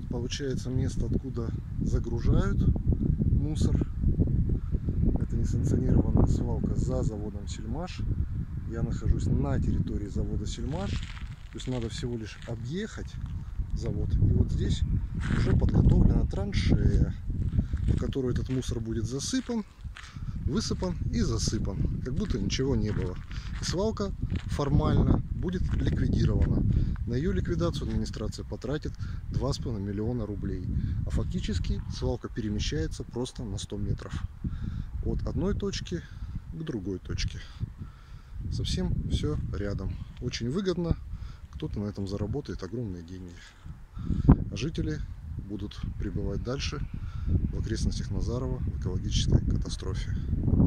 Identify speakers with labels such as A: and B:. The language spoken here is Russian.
A: получается место, откуда загружают мусор. Это несанкционированная свалка за заводом Сельмаш. Я нахожусь на территории завода Сельмаш. То есть надо всего лишь объехать завод. И вот здесь уже подготовлена траншея, в которую этот мусор будет засыпан, высыпан и засыпан, как будто ничего не было. И свалка формально будет ликвидирована. На ее ликвидацию администрация потратит 2,5 миллиона рублей. А фактически свалка перемещается просто на 100 метров. От одной точки к другой точке. Совсем все рядом. Очень выгодно. Кто-то на этом заработает огромные деньги. А жители будут пребывать дальше в окрестностях Назарова в экологической катастрофе.